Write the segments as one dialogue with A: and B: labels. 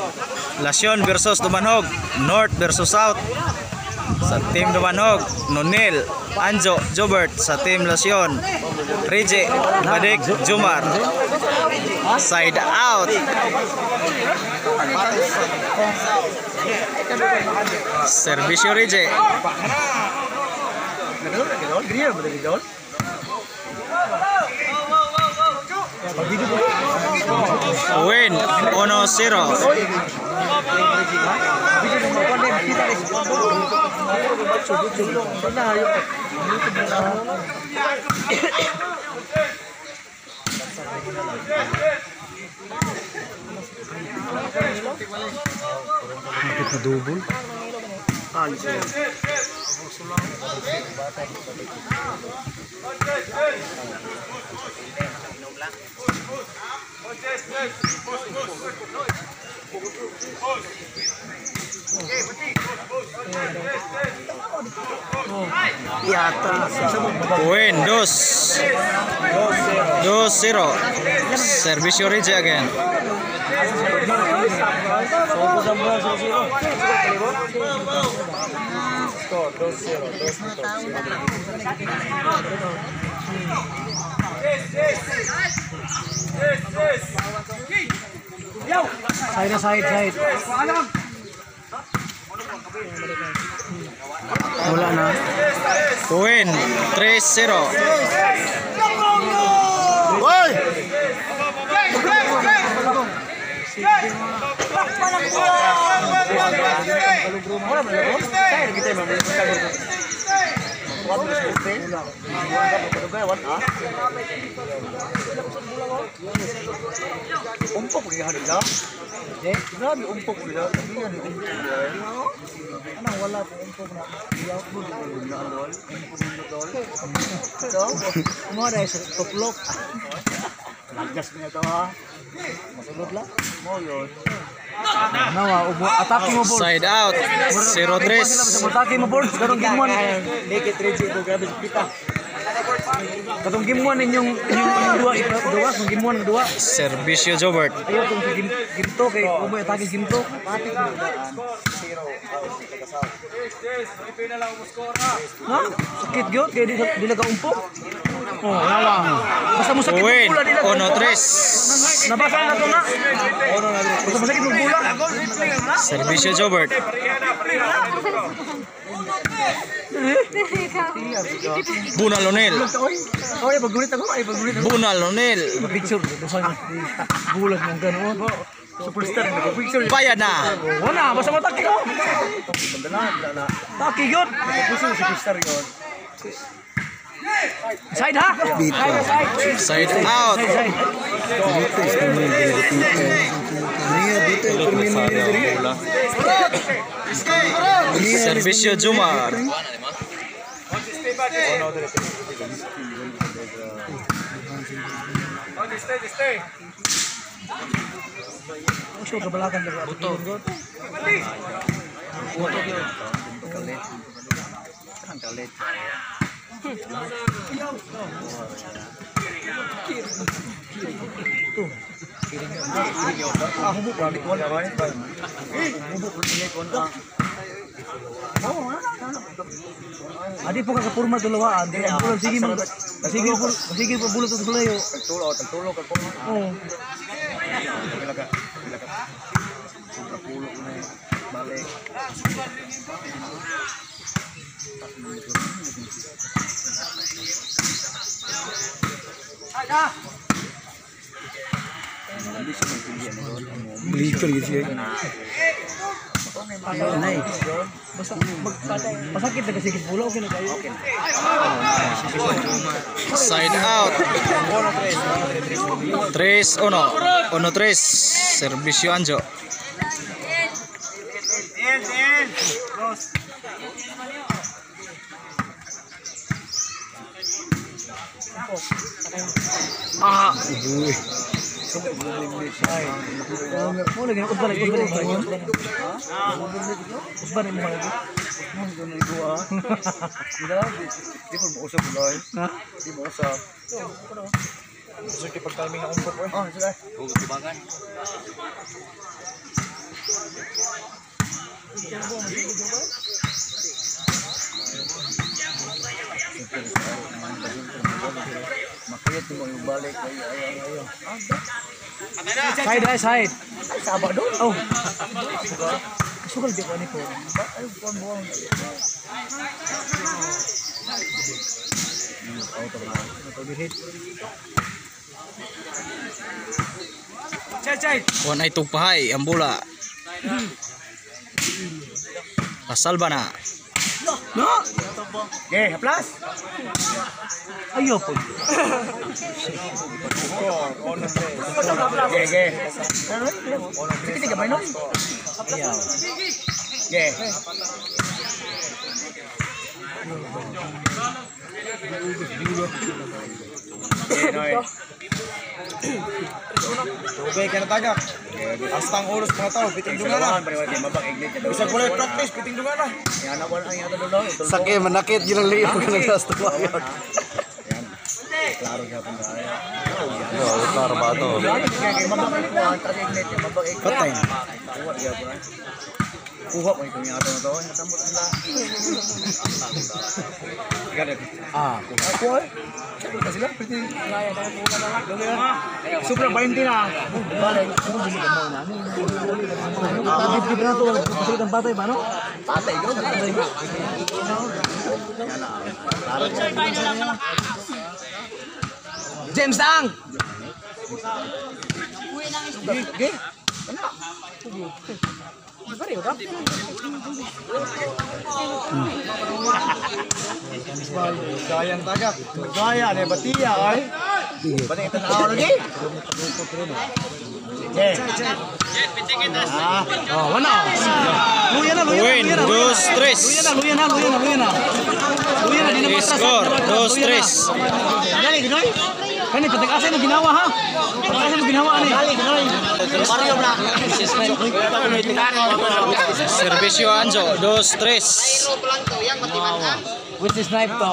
A: Lasyon versus Dumanhog. North versus South. Sa team Dumanhog, Nonil, Anjo, Jobert. Sa team Lasyon, Rije, Badik, Jumar. Side out. Servisyo Rije. Win 1-0. Double. Win 2-0. Servisyo Rije again. Side. Wala na. Win 3-0. Hoy!
B: Umpok ni hadap dah. Grabe umpok nila. Sabihan ni umpok nila. Anong wala po umpok na. Iyaw po na alol. Umpok nila dol. So, mo dai sa tuklok. Lagas niya to ha. Masulod lang. Mo yun. Nawa ubo atake mo board.
A: Side out. 0-3.
B: Atake mo board karong gimon. Make it ready to grabe kita. Katong gimon ninyong dua kung gimon ng dua.
A: Servisyo Jobert.
B: Ayo kung gimto kay uboy atake gimto. Patik mo daan. 0 ha? Sakit gyud kay dila ka umpok. Oh, wala. Basta mo sakit
A: Win
B: pula dila.
A: 1-3.
B: Nabasa na to na. Basta mo sakit mo pula.
A: Servisyo Jobert. Bunal Lonel.
B: Oy, pagulit ako.
A: Bunal Lonel.
B: Picture dosan bulag ng ganoon. Superstar na picture.
A: Bayad na.
B: Wala, basta mataki ko. Wala. Taki yun. Superstar yun. Side ha?
A: Side out. Servisyo Jumar.
B: Gusto kabalakan daga. Buto. Kalit. Hubuk balik kon. Hubuk balik kon. Adi po kakapurma tulawaan. Sige po bulot ang tulayo. Tagtulo ka po. Oo. Bilaka. Sobra pulo ko na balik. Belikan gitu ya. Pasakit na kasi pulo okay na kayo.
A: Side out. 3-1. 1-3. Servisyo Anjo. Ah.
B: Boleh kan? Usban lagi. Usban ni mana tu? Usban ni dua. Tidak. Dia pun mau usap mulai. Dia mau usap. Sudah timing nak umpuk. Oh sudah. Timbangan. Makanya tuh mau balik ayo.
C: Side ay side.
B: Ay sabak doon.
C: Oh.
B: Sugal di ko ni ko. Ay buwan.
C: Chay.
A: Kuan ay tugpahay ang bola. Pasal ba na?
C: No.
B: Okay, plus.
C: Ayo po.
B: Okay. Sige ka main no?
C: Ayaw.
B: Okay.
D: Okay, kaya natagak. Astang oras mga tao, piting dunga na. Bisa boleh practice, piting dunga na.
C: Sakit menakit gilang liyo ka nagsastuwayon.
B: Klaro siya kung kaya.
C: Yo, utar ba to?
B: Patay. Kuha mo itong yato na to. Natambot nila.
C: Ah,
B: Kuha. Kita sila. Pwede. Super 20 na. Balik.
C: Tapos di na to kasi ang patay ba no?
B: Patay.
C: James Dang.
B: Okay.
D: Gayang tagak.
B: Gaya ni Batia ay. Balik ito na ako lagi. Okay.
C: Oh, wala. Luya na.
A: Win, 2-3.
C: Luya na. Di na
A: Score, 2-3.
B: Dali, Ginoy.
C: Kani patag-asa mo ginawa ha. Patag-asa mo ginawa ani.
B: Dali, Ginoy. Mario na.
A: Servisyo Anjo, 2-3.
C: With the snipe to.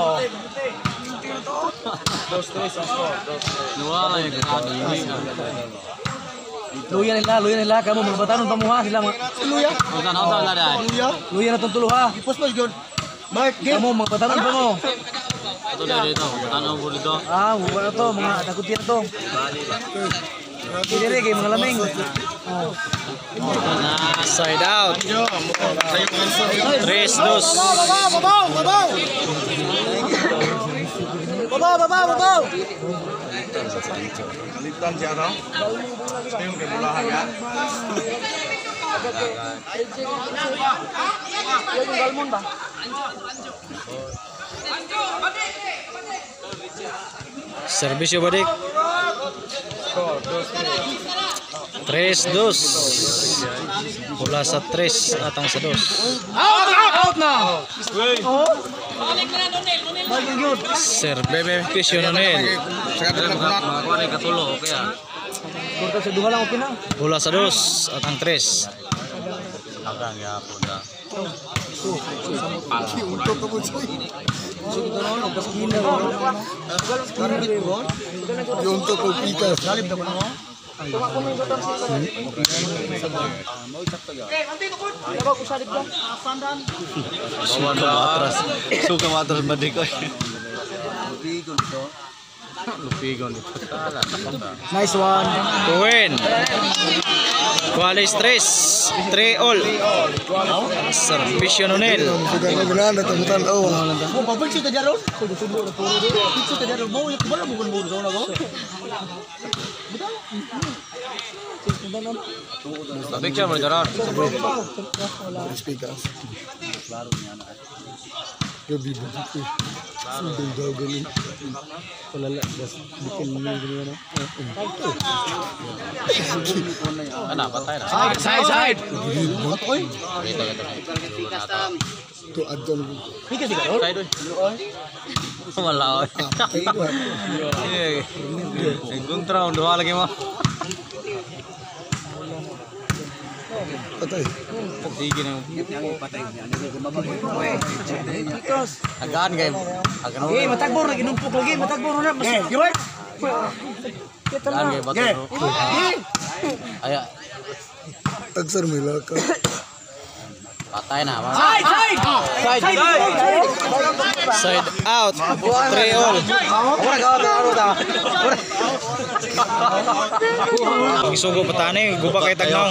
C: Luya nila kamu mga batanon pa mo ha sila mga
B: Luya. Luya.
C: luya na tong tulo ha.
B: Ipos mas good. Mark, game.
C: Kamu mga batanon pa mo.
E: Ito dito, tanong po dito.
C: Ah, wala to mga takutin to. Dire kay mga lameng. Oh.
A: Side out. 3-2.
B: Babaw.
D: Litan siya no? Yung kebulahan ya.
A: Servisyo balik. 3-2. Bola sa 3 atang sa 2.
C: Out na.
A: Servisyo Nonel.
E: Makakuha na yung katulo, kaya.
C: Kurta sa duha lang okay na.
A: Bola sa 2 atang 3.
E: Hanggang yapon na.
B: Yung to ko pika. Galim na mo.
E: Suka matras badik ko. Lupigon ito.
C: Nice one.
A: Win. Qualis 3-all. Servisyo Nonel.
B: Mo babal si Tajaron. Si Tajaron mo yung kubala mo sa una ko.
E: Tabik siya mo jaran. Ana patay na.
C: Side.
E: Side oy. Wala oy. Gung traun dua lagi mo. Sige na. Agaan kay. Agaan
C: Okay, matagbor lagi numpok lagi, matagbor na.
B: Okay, gawin.
C: Kita
E: Agaan
C: na.
E: kay bato. Aya.
C: Tagsar may laka.
E: Patay na.
A: Side out. 3-all. Pagisugo patani, guba kay Tagnong.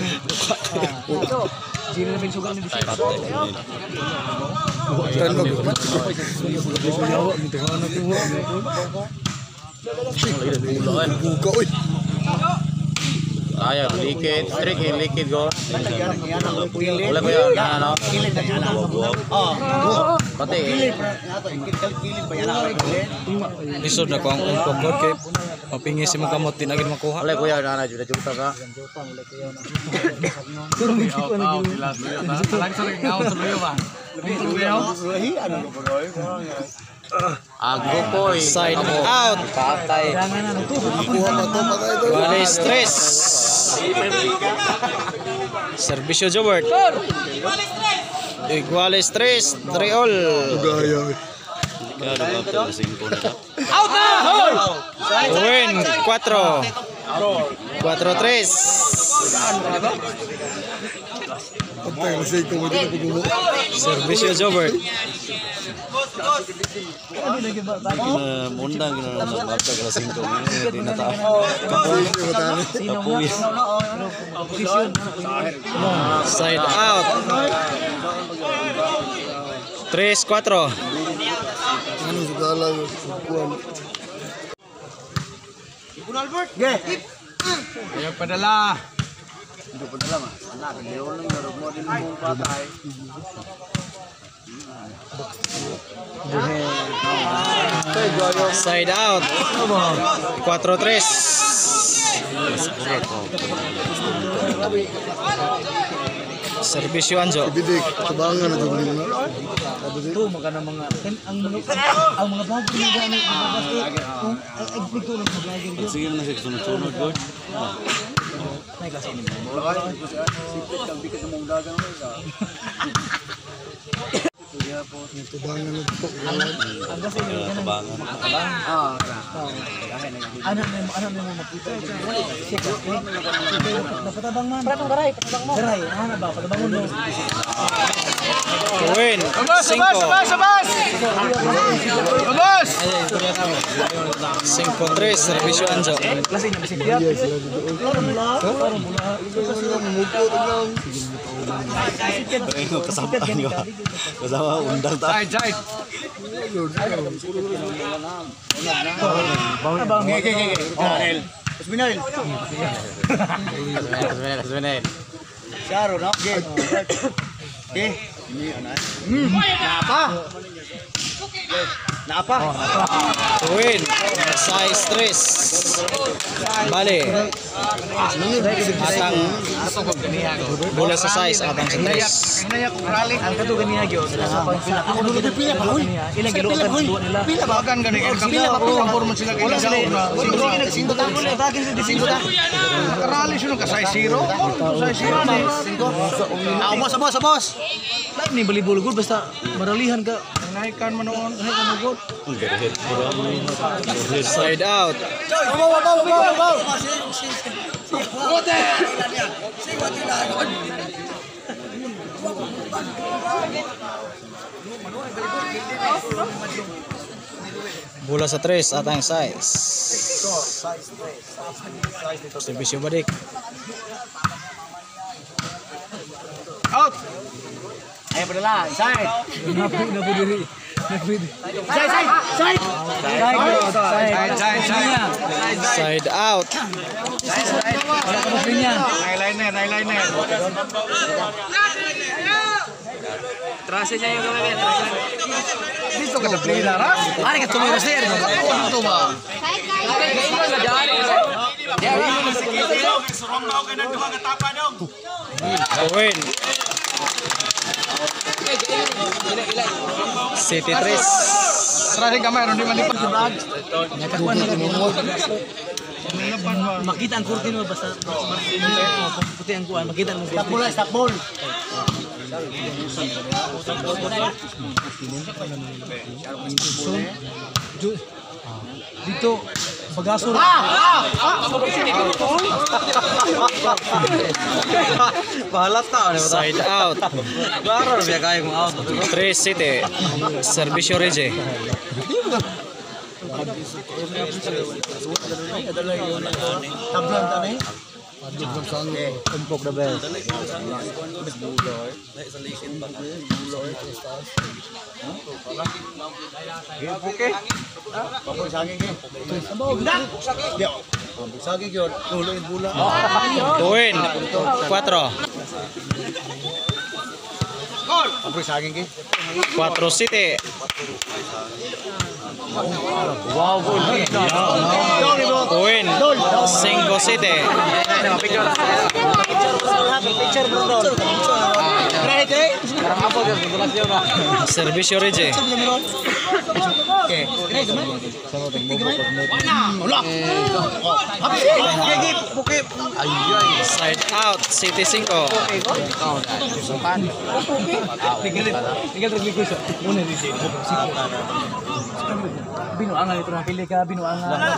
C: Buka oy.
E: Ayo, likid, trick yung likid ko. Wala ko yun, ano? Pati,
A: Lisod na ko ang umpog kay mapingi si mga kamot tinagin makuha.
E: wala ko yun, ano, juta ka. Ago ko eh.
A: Side out.
E: Patay.
A: Wala stress. Servisyo Jobert. Igual stress. 3-all.
C: Gaya.
A: Win 4. 4-3.
C: Pagtay na siya ikaw mo din ako gumo.
A: Servisyo Jobert.
E: Mundang gina na sa bata kala 5 di na ta.
C: Kapoy siya matani.
E: Kapuy.
A: Side out. 3-4.
C: Ano sa gala kuan.
E: Ayo padala.
A: Side out. 4-3. Servisyo Anjo.
C: Bidik tabangan na jud nila.
B: Ito magana mga ang mga vlog ginagano ang expect ko lang sa vlogger ko.
E: Sige na siya sunod-sunod ko.
B: May klase ni mo.
C: Tabangan na to.
B: Ang kasi ni
E: Tabangan.
B: anak mo makita. Napatabang man. Garay. Ano ba? Patabangon mo.
A: Win 5. 5-3. Servisyo Anjo.
B: Klase niya bisig dia.
E: Kasama niyo. Kasama undang ta. Kasminel.
B: Saro no? Napa?
A: Win size 3. Bale. Atang bola sa size atang sa 3.
B: Ang kato ganiya gyud. Ako dulo pila pa hoy. Ilang kilo ka nila. Pila ba kan gani? Pila ba pambor mo sila kila sa una. Singko ta mo bagin sa singko ta. Karali sino ka size 0? Size 0 ni. Singko. Boss. Lain ni bali bulgul basta maralihan ka. Naikan man noon, naikan mo gud.
A: Side out. Bola sa 3 atang size. Servisyo balik.
B: Out. Ayo padala, side.
A: Side out.
B: Eyeliner. Trase niya yung gawin. Dito ka na play na ra? Ari ka tumira sir. Ano ba?
A: Win. City 3.
B: Trase ka mayroon di man di pag-vlog. Makita ang kurtin mo basta puti ang kuan, makita mo. Stop ball. Dito, bagasol.
C: Bahalat ta.
A: Side out.
C: Klaro biya kay mo out.
A: 3 City. Servisyo Rije.
B: Tablan ta ni. Umpok na ba? Papoy saging ke. Saging yun. Tuloy bula.
A: Tuwin. 4.
B: Papoy saging ke.
A: 4 City. Tuwin. 5 City. Servisyo Rije. Side out City 5.
B: Binuangan ito na pili ka, binuangan.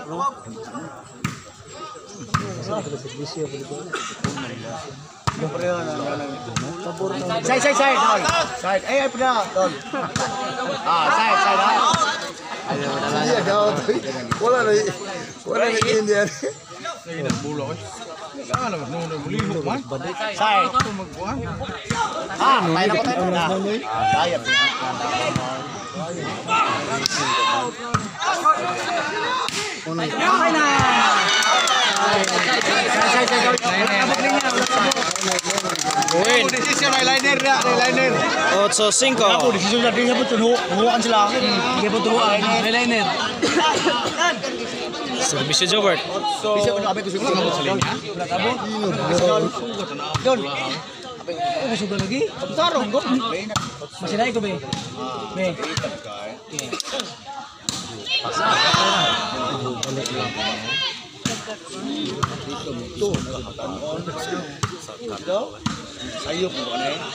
B: Side. Side. Ay, pala. Don. Side.
C: Iya daw. Wala na Indian.
B: Side. Tayo na. Dayap.
A: Tuwin.
C: Decision eyeliner na, eyeliner.
A: 8-5.
B: Desisyon natin nga po, tunuan sila. Hindi po tunuan. Eyeliner.
A: Servisyo Jobert.
B: Bisa ko na kami gusto ko. Don. Gusto ko lagi? Tarong ko. Masinay ko, be. Be.
C: Sayop mo na eh.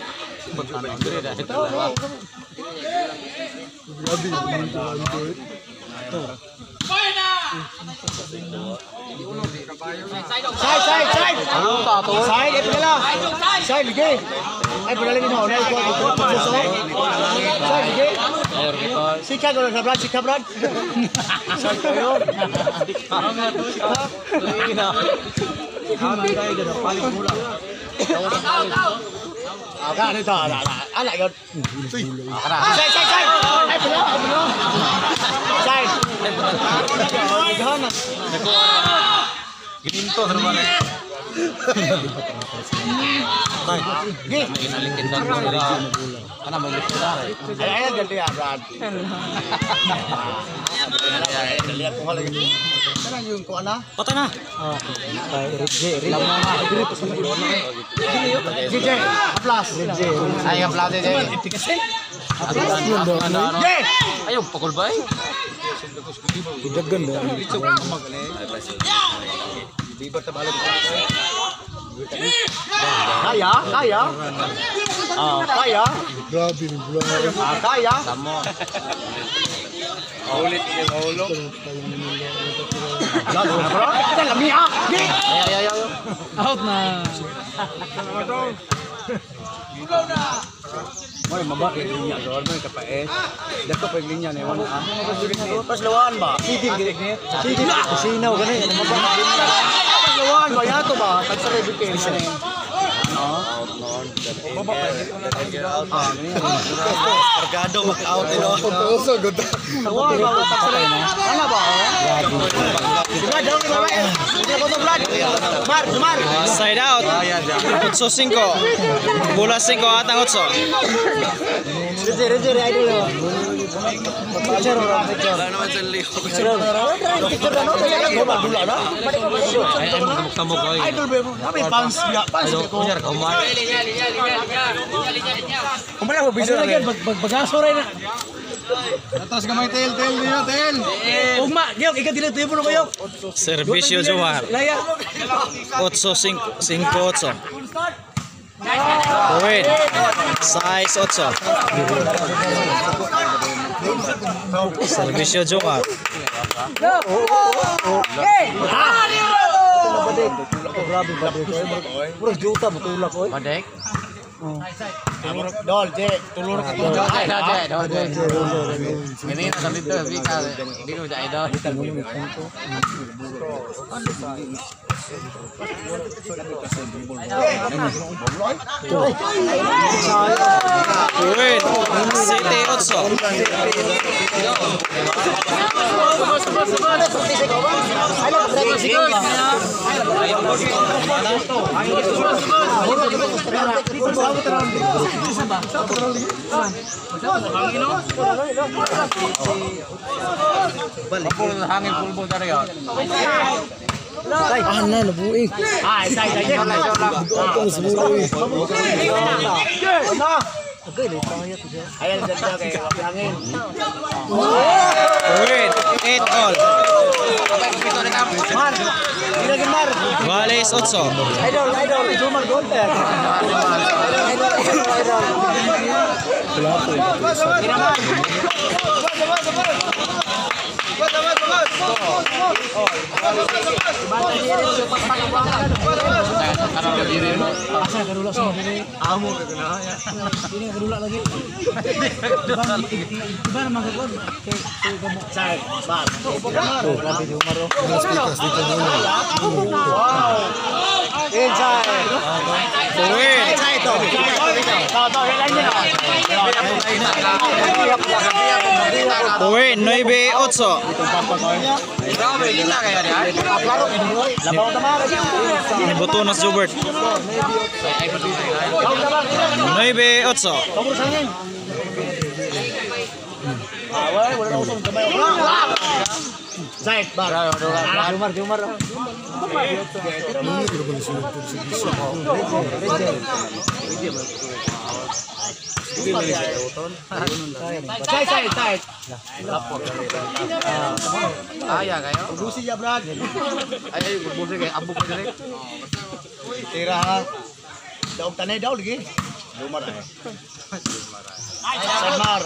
B: Side.
C: Ano ta to?
B: Side, ito na lang. Side, lagi. Ay, padaling ino. Side, lagi. Sika ko lang sa Brad, sika Brad. Side kayo. Kan ito, ala yun. Side. Ay, pala. Side.
E: Gininto naman eh.
B: Gi.
E: Ginalikin lang nila. Ano mag-lift na eh.
B: Ay, ganti ya, Brad. Lihat ko lagi. Kana yung ko ana?
A: Patay na.
B: DJ, plus.
E: Ay, ang plate din. Ayaw, pakul ba eh?
B: Kaya? Kaya? Kaya?
C: Grabe ni bulan.
B: Kaya?
E: Samo.
D: Ulit yung mahulog.
B: Lalo na bro? Ito lami ah! Gi!
E: Ay.
B: Out na!
C: Moy mabaki linya doon mo kapaes. Dako pa linya ni wan ah.
B: Pas lawan ba? Sidin gini ni. Sidin sinaw gani. Pas lawan ba yato ba? Tag sa education ni.
C: Cargado mag-out ino. Puso gud.
B: Lawan ba tag sa ana ba? Brad, daw ni babae. Hindi ko to Brad. Sumar.
A: Side out. 8-5. Bola 5 atang 8.
B: Rejer idol. Picture orang picture.
C: Naman sa liho.
B: Picture na no kaya bola dula na.
E: Ay, magkamok ko eh.
B: Idol ba? Kami fans ya. Fans ko.
E: Kunyar ka umar.
B: Kumala ko bisa lagi bagaso rin na.
C: Atas gamay tail niya, tail.
B: Ugma, gyok ikaw dili tuyo no kayo.
A: Servisyo Jomar.
B: Laya.
A: 8-5. 5-8. Tuwin. Size 8. Servisyo Jomar.
B: Grabe ba dito? Puro juta mo tulak oy.
E: Badek.
D: Dol, je, tulur ka to.
E: Ay, dode. Ini na dito, bika. Dito sa idol.
A: Wait, City Otso.
E: Hangin pulbo dari ya.
D: Ayan, ganda kay hangin.
A: Wait, 8 all. Wallace Otso.
B: Idol, Jumar Golden.
A: Wait, 9 Otso. Botonas Jobert. 9 Otso.
B: Jumar.
E: Aya kayo.
B: Busi ya, Brad.
E: Ay, busi kay abuk ko dire.
D: Tira ha. Daog tanay daw lagi. Lumar ay. Samar.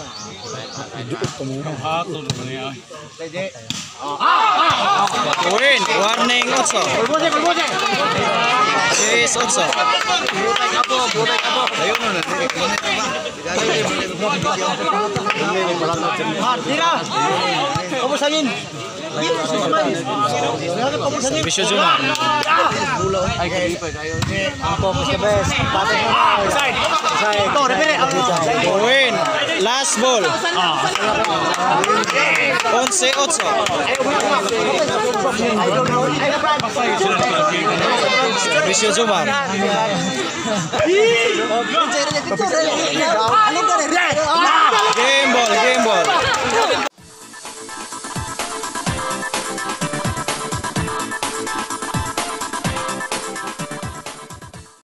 D: Teje.
A: Win, warning Otso. 6 Otso.
B: Tira. Pabusangin.
A: Servisyo Jomar.
E: Ay, kay ipa kayo.
B: Focus the best. Patay mo na. Side. Ito, repere.
A: Win, last ball. 11 Otso. Servisyo Jomar.
B: Ano ka rin?